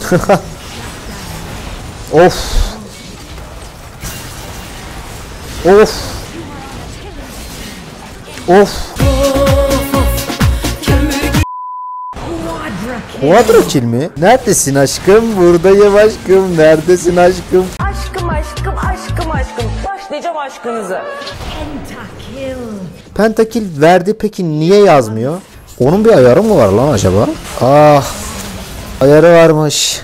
Of. Of. Of. Quadra kill mi? Neredesin aşkım? Buradayım aşkım. Neredesin aşkım? Aşkım aşkım aşkım aşkım. Başlayacağım aşkınızı. Pentakill verdi, peki niye yazmıyor? Onun bir ayarı mı var lan acaba? Ah. Ayarı varmış.